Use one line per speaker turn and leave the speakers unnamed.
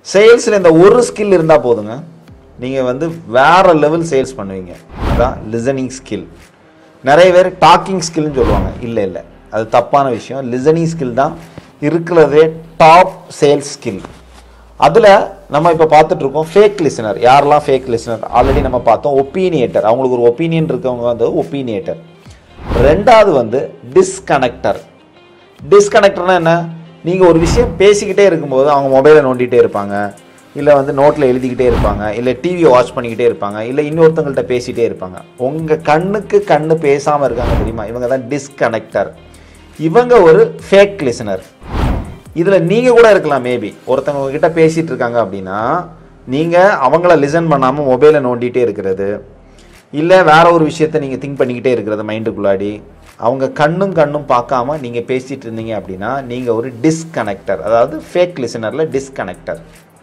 சேல்ஸில் இந்த ஒரு ஸ்கில் இருந்தால் போதுங்க, நீங்கள் வந்து வேறு லெவல் சேல்ஸ் பண்ணுவீங்க. அதுதான் லிசனிங் ஸ்கில். நிறைய பேர் டாக்கிங் ஸ்கில்னு சொல்லுவாங்க. இல்லை, அது தப்பான விஷயம். லிசனிங் ஸ்கில் தான் இருக்கிறதே டாப் சேல்ஸ் ஸ்கில். அதில் நம்ம இப்போ பார்த்துட்ருக்கோம் ஃபேக் லிசனர். யாரெல்லாம் ஃபேக் லிசனர் ஆல்ரெடி நம்ம பார்த்தோம். ஒப்பீனியேட்டர், அவங்களுக்கு ஒரு ஒப்பீனியன் இருக்கவங்க வந்து ஒப்பீனியேட்டர். ரெண்டாவது வந்து டிஸ்கனெக்டர். டிஸ்கனெக்டர்னால் என்ன? நீங்கள் ஒரு விஷயம் பேசிக்கிட்டே இருக்கும்போது அவங்க மொபைலை நோண்டிகிட்டே இருப்பாங்க, இல்லை வந்து நோட்டில் எழுதிக்கிட்டே இருப்பாங்க, இல்லை டிவியை வாட்ச் பண்ணிக்கிட்டே இருப்பாங்க, இல்லை இன்னொருத்தங்கள்ட்ட பேசிகிட்டே இருப்பாங்க. உங்கள் கண்ணுக்கு கண்ணு பேசாமல் இருக்காங்க தெரியுமா? இவங்க தான் டிஸ்கனெக்டர். இவங்க ஒரு ஃபேக் லிசனர். இதில் நீங்கள் கூட இருக்கலாம். மேபி ஒருத்தவங்க கிட்ட பேசிகிட்டு இருக்காங்க அப்படின்னா நீங்கள் அவங்கள லிசன் பண்ணாமல் மொபைலை நோண்டிகிட்டே இருக்கிறது, இல்லை வேற ஒரு விஷயத்தை நீங்கள் திங்க் பண்ணிக்கிட்டே இருக்கிறது மைண்டுக்குள்ளாடி, அவங்க கண்ணும் பார்க்காம நீங்கள் பேசிகிட்டு இருந்தீங்க அப்படின்னா நீங்கள் ஒரு டிஸ்கனெக்டர். அதாவது ஃபேக் லிசனரில் டிஸ்கனெக்டர்.